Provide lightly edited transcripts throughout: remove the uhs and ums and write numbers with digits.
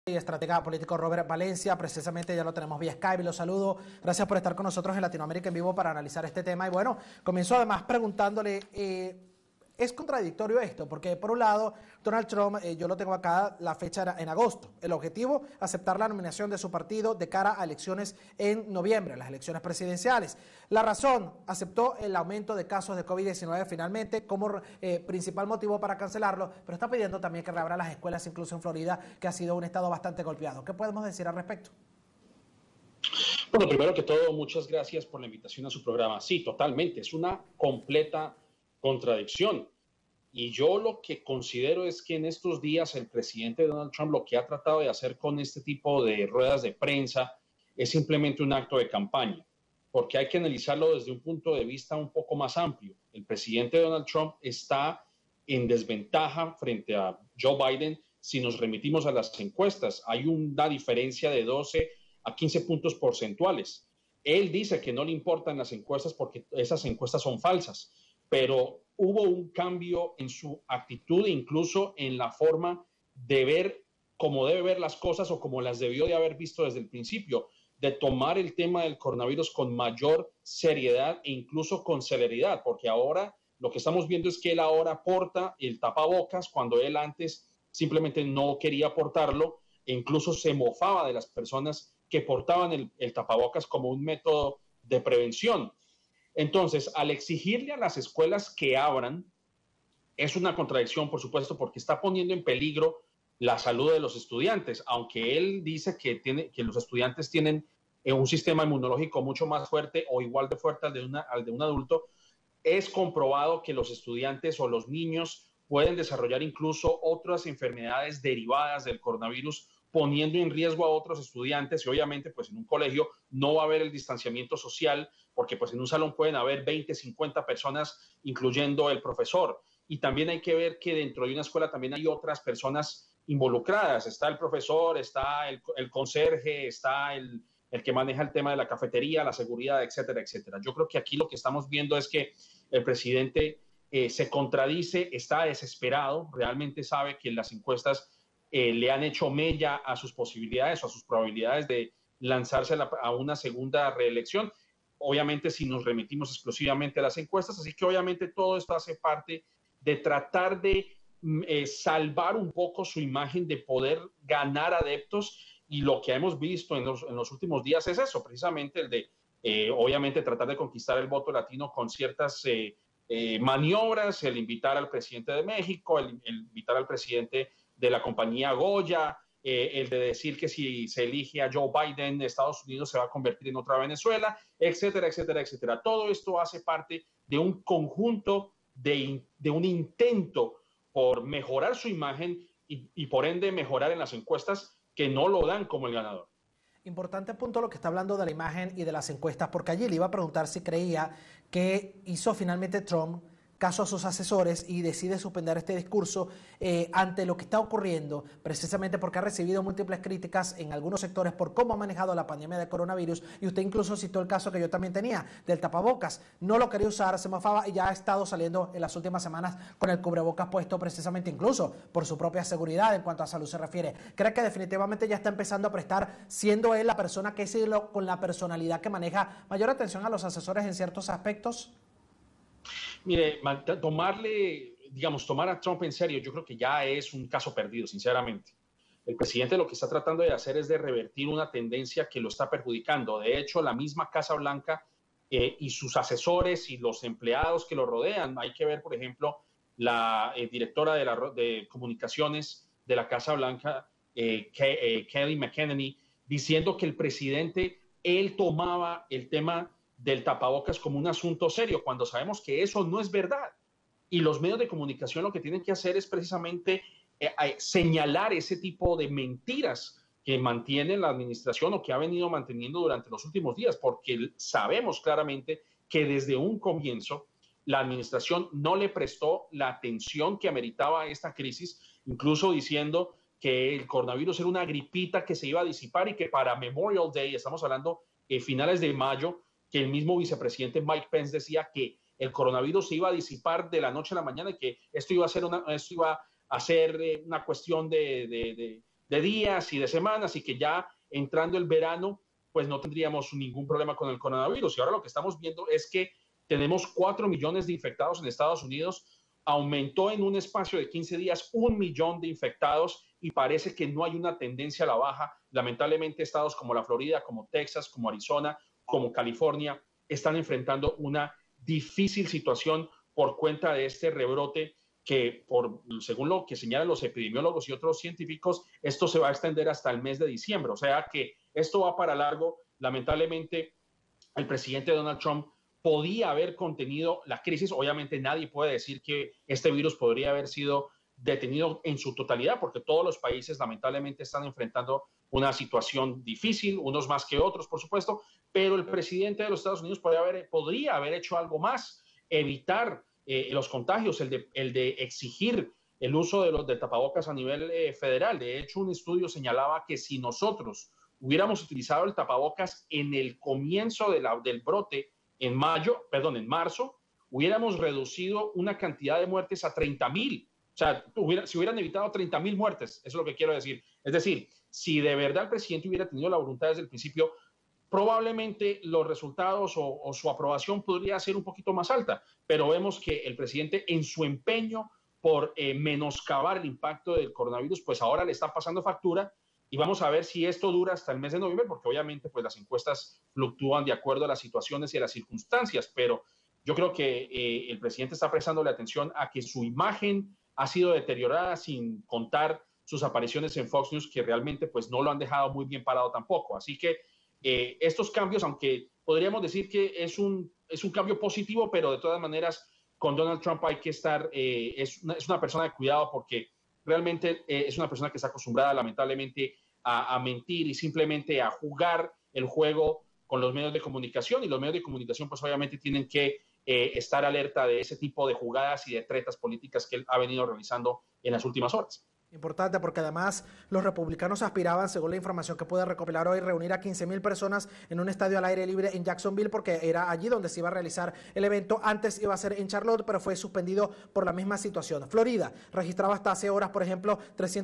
y estratega político Robert Valencia. Precisamente ya lo tenemos vía Skype y lo saludo. Gracias por estar con nosotros en Latinoamérica en Vivo para analizar este tema. Y bueno, comienzo además preguntándole, es contradictorio esto, porque por un lado, Donald Trump, yo lo tengo acá, la fecha era en agosto. El objetivo, aceptar la nominación de su partido de cara a elecciones en noviembre, las elecciones presidenciales. La razón, aceptó el aumento de casos de COVID-19 finalmente como principal motivo para cancelarlo, pero está pidiendo también que reabran las escuelas, incluso en Florida, que ha sido un estado bastante golpeado. ¿Qué podemos decir al respecto? Bueno, primero que todo, muchas gracias por la invitación a su programa. Sí, totalmente, es una completa contradicción. Y yo lo que considero es que en estos días el presidente Donald Trump lo que ha tratado de hacer con este tipo de ruedas de prensa es simplemente un acto de campaña, porque hay que analizarlo desde un punto de vista un poco más amplio. El presidente Donald Trump está en desventaja frente a Joe Biden si nos remitimos a las encuestas. Hay una diferencia de 12 a 15 puntos porcentuales. Él dice que no le importan las encuestas porque esas encuestas son falsas, pero hubo un cambio en su actitud, incluso en la forma de ver cómo debe ver las cosas o como las debió de haber visto desde el principio, de tomar el tema del coronavirus con mayor seriedad e incluso con celeridad, porque ahora lo que estamos viendo es que él ahora porta el tapabocas cuando él antes simplemente no quería portarlo e incluso se mofaba de las personas que portaban el tapabocas como un método de prevención. Entonces, al exigirle a las escuelas que abran, es una contradicción, por supuesto, porque está poniendo en peligro la salud de los estudiantes, aunque él dice que los estudiantes tienen un sistema inmunológico mucho más fuerte o igual de fuerte al de un adulto. Es comprobado que los estudiantes o los niños pueden desarrollar incluso otras enfermedades derivadas del coronavirus, poniendo en riesgo a otros estudiantes, y obviamente pues en un colegio no va a haber el distanciamiento social, porque pues en un salón pueden haber 20, 50 personas, incluyendo el profesor. Y también hay que ver que dentro de una escuela también hay otras personas involucradas. Está el profesor, está el conserje, está el que maneja el tema de la cafetería, la seguridad, etcétera, etcétera. Yo creo que aquí lo que estamos viendo es que el presidente se contradice, está desesperado, realmente sabe que las encuestas le han hecho mella a sus posibilidades o a sus probabilidades de lanzarse a una segunda reelección. Obviamente si nos remitimos exclusivamente a las encuestas, así que obviamente todo esto hace parte de tratar de salvar un poco su imagen, de poder ganar adeptos, y lo que hemos visto en los últimos días es eso, precisamente el de obviamente tratar de conquistar el voto latino con ciertas maniobras, el invitar al presidente de México, el invitar al presidente de la compañía Goya, el de decir que si se elige a Joe Biden, Estados Unidos se va a convertir en otra Venezuela, etcétera, etcétera, etcétera. Todo esto hace parte de un conjunto de un intento por mejorar su imagen y por ende mejorar en las encuestas que no lo dan como el ganador. Importante punto lo que está hablando de la imagen y de las encuestas, porque allí le iba a preguntar si creía que hizo finalmente Trump caso a sus asesores y decide suspender este discurso ante lo que está ocurriendo, precisamente porque ha recibido múltiples críticas en algunos sectores por cómo ha manejado la pandemia de coronavirus, y usted incluso citó el caso que yo también tenía, del tapabocas. No lo quería usar, se mofaba y ya ha estado saliendo en las últimas semanas con el cubrebocas puesto precisamente incluso por su propia seguridad en cuanto a salud se refiere. ¿Cree que definitivamente ya está empezando a prestar, siendo él la persona que es con la personalidad que maneja, mayor atención a los asesores en ciertos aspectos? Mire, tomar a Trump en serio, yo creo que ya es un caso perdido, sinceramente. El presidente lo que está tratando de hacer es de revertir una tendencia que lo está perjudicando. De hecho, la misma Casa Blanca y sus asesores y los empleados que lo rodean, hay que ver, por ejemplo, la directora de comunicaciones de la Casa Blanca, Kelly McEnany, diciendo que el presidente, él tomaba el tema del tapabocas como un asunto serio, cuando sabemos que eso no es verdad. Y los medios de comunicación lo que tienen que hacer es precisamente señalar ese tipo de mentiras que mantiene la administración o que ha venido manteniendo durante los últimos días, porque sabemos claramente que desde un comienzo la administración no le prestó la atención que ameritaba esta crisis, incluso diciendo que el coronavirus era una gripita que se iba a disipar y que para Memorial Day, estamos hablando finales de mayo, que el mismo vicepresidente Mike Pence decía que el coronavirus se iba a disipar de la noche a la mañana y que esto iba a ser una cuestión de de días y de semanas y que ya entrando el verano, pues no tendríamos ningún problema con el coronavirus. Y ahora lo que estamos viendo es que tenemos 4 millones de infectados en Estados Unidos, aumentó en un espacio de 15 días 1 millón de infectados y parece que no hay una tendencia a la baja. Lamentablemente, estados como la Florida, como Texas, como Arizona, como California, están enfrentando una difícil situación por cuenta de este rebrote que, según lo que señalan los epidemiólogos y otros científicos, esto se va a extender hasta el mes de diciembre. O sea que esto va para largo. Lamentablemente, el presidente Donald Trump podía haber contenido la crisis. Obviamente nadie puede decir que este virus podría haber sido detenido en su totalidad, porque todos los países lamentablemente están enfrentando una situación difícil, unos más que otros, por supuesto, pero el presidente de los Estados Unidos podría haber hecho algo más, evitar los contagios, el de exigir el uso del tapabocas a nivel federal. De hecho, un estudio señalaba que si nosotros hubiéramos utilizado el tapabocas en el comienzo del brote, en marzo, hubiéramos reducido una cantidad de muertes a 30,000. O sea, se hubieran evitado 30,000 muertes, eso es lo que quiero decir. Es decir, si de verdad el presidente hubiera tenido la voluntad desde el principio, probablemente los resultados o su aprobación podría ser un poquito más alta, pero vemos que el presidente en su empeño por menoscabar el impacto del coronavirus, pues ahora le está pasando factura y vamos a ver si esto dura hasta el mes de noviembre, porque obviamente pues las encuestas fluctúan de acuerdo a las situaciones y a las circunstancias, pero yo creo que el presidente está prestándole atención a que su imagen ha sido deteriorada, sin contar sus apariciones en Fox News, que realmente pues no lo han dejado muy bien parado tampoco. Así que estos cambios, aunque podríamos decir que es un cambio positivo, pero de todas maneras con Donald Trump hay que estar, es una persona de cuidado, porque realmente es una persona que está acostumbrada lamentablemente a mentir y simplemente a jugar el juego con los medios de comunicación, y los medios de comunicación pues obviamente tienen que estar alerta de ese tipo de jugadas y de tretas políticas que él ha venido realizando en las últimas horas. Importante, porque además los republicanos aspiraban, según la información que pude recopilar hoy, reunir a 15,000 personas en un estadio al aire libre en Jacksonville, porque era allí donde se iba a realizar el evento. Antes iba a ser en Charlotte, pero fue suspendido por la misma situación. Florida registraba hasta hace horas, por ejemplo,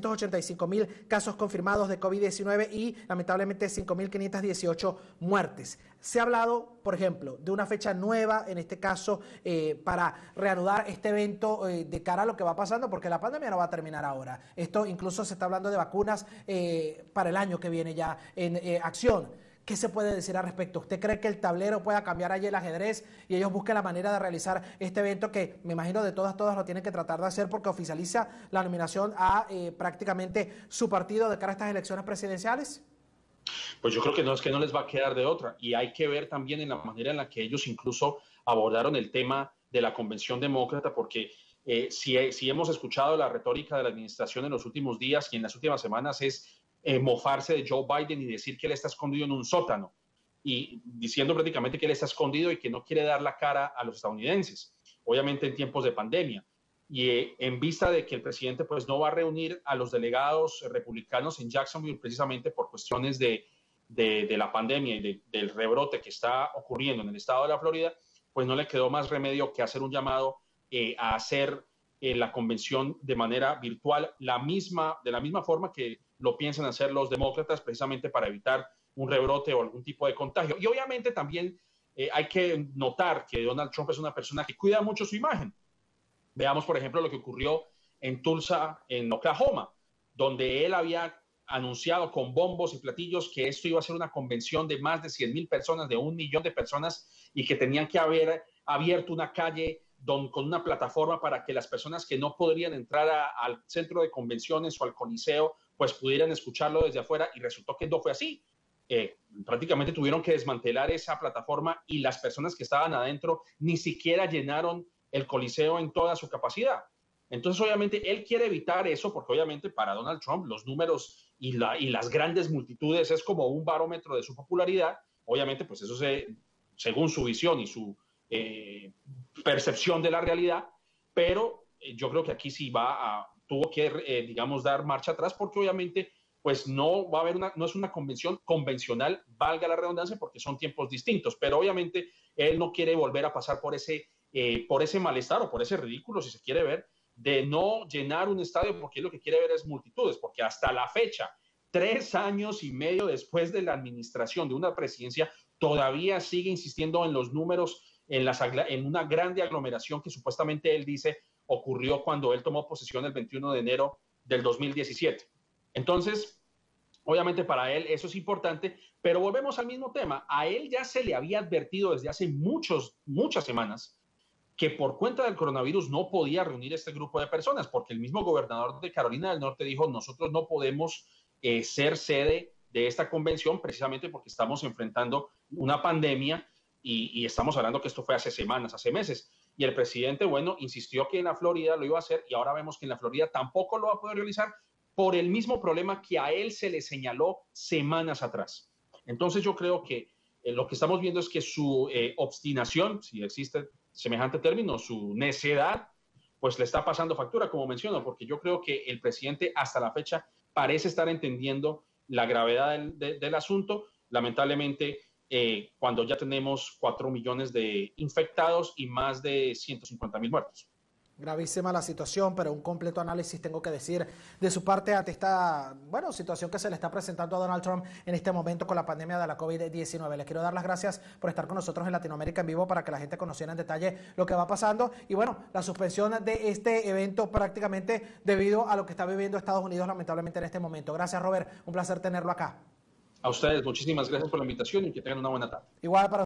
385,000 casos confirmados de COVID-19 y lamentablemente 5,518 muertes. Se ha hablado, por ejemplo, de una fecha nueva, en este caso, para reanudar este evento de cara a lo que va pasando, porque la pandemia no va a terminar ahora. Esto incluso se está hablando de vacunas para el año que viene ya en acción. ¿Qué se puede decir al respecto? ¿Usted cree que el tablero pueda cambiar allí el ajedrez y ellos busquen la manera de realizar este evento que me imagino de todas lo tienen que tratar de hacer, porque oficializa la nominación a prácticamente su partido de cara a estas elecciones presidenciales? Pues yo creo que no les va a quedar de otra, y hay que ver también en la manera en la que ellos incluso abordaron el tema de la convención demócrata, porque si hemos escuchado la retórica de la administración en los últimos días y en las últimas semanas es mofarse de Joe Biden y decir que él está escondido en un sótano, y diciendo prácticamente que él está escondido y que no quiere dar la cara a los estadounidenses, obviamente en tiempos de pandemia. Y en vista de que el presidente pues no va a reunir a los delegados republicanos en Jacksonville precisamente por cuestiones de la pandemia y del rebrote que está ocurriendo en el estado de la Florida, pues no le quedó más remedio que hacer un llamado a hacer la convención de manera virtual, de la misma forma que lo piensan hacer los demócratas, precisamente para evitar un rebrote o algún tipo de contagio. Y obviamente también hay que notar que Donald Trump es una persona que cuida mucho su imagen. Veamos, por ejemplo, lo que ocurrió en Tulsa, en Oklahoma, donde él había anunciado con bombos y platillos que esto iba a ser una convención de más de 100,000 personas, de 1 millón de personas, y que tenían que haber abierto una calle con una plataforma para que las personas que no podrían entrar al centro de convenciones o al coliseo, pues pudieran escucharlo desde afuera, y resultó que no fue así. Prácticamente tuvieron que desmantelar esa plataforma y las personas que estaban adentro ni siquiera llenaron el coliseo en toda su capacidad. Entonces, obviamente, él quiere evitar eso, porque obviamente para Donald Trump los números y las grandes multitudes es como un barómetro de su popularidad. Obviamente, pues eso según su visión y su percepción de la realidad, pero yo creo que aquí sí tuvo que, digamos, dar marcha atrás, porque obviamente pues no va a haber no es una convención convencional, valga la redundancia, porque son tiempos distintos, pero obviamente él no quiere volver a pasar por ese malestar o por ese ridículo, si se quiere ver, de no llenar un estadio porque él lo que quiere ver es multitudes, porque hasta la fecha, 3 años y medio después de la administración de una presidencia, todavía sigue insistiendo en los números, en una grande aglomeración que supuestamente él dice ocurrió cuando él tomó posesión el 21 de enero del 2017. Entonces, obviamente para él eso es importante, pero volvemos al mismo tema. A él ya se le había advertido desde hace muchas semanas que por cuenta del coronavirus no podía reunir este grupo de personas, porque el mismo gobernador de Carolina del Norte dijo, nosotros no podemos ser sede de esta convención precisamente porque estamos enfrentando una pandemia y estamos hablando que esto fue hace semanas, hace meses. Y el presidente, bueno, insistió que en la Florida lo iba a hacer y ahora vemos que en la Florida tampoco lo va a poder realizar por el mismo problema que a él se le señaló semanas atrás. Entonces yo creo que lo que estamos viendo es que su obstinación, si existe semejante término, su necedad, pues le está pasando factura, como menciono, porque yo creo que el presidente hasta la fecha parece estar entendiendo la gravedad del asunto. Lamentablemente, cuando ya tenemos 4 millones de infectados y más de 150,000 muertos. Gravísima la situación, pero un completo análisis tengo que decir de su parte ante esta, bueno, situación que se le está presentando a Donald Trump en este momento con la pandemia de la COVID-19. Les quiero dar las gracias por estar con nosotros en Latinoamérica en vivo para que la gente conociera en detalle lo que va pasando y bueno, la suspensión de este evento prácticamente debido a lo que está viviendo Estados Unidos lamentablemente en este momento. Gracias, Robert, un placer tenerlo acá. A ustedes, muchísimas gracias por la invitación y que tengan una buena tarde. Igual para